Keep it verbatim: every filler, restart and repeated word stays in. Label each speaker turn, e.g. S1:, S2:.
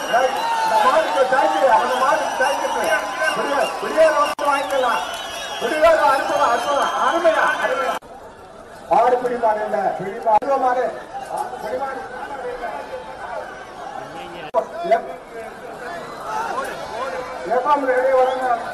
S1: மாட்டுக்கு சாய்க்கு அந்த மாட்டுக்கு சாய்க்கு விடிய வாங்கிக்கலாம் விடியாத அனுப்பலாம் அனுப்பலாம் அருமையா அருமையா ஆடு பிடிமாடு இல்ல பிடிமா அருவமாடு பிடிமாடு எஃப்எம் ரெடி வரணும்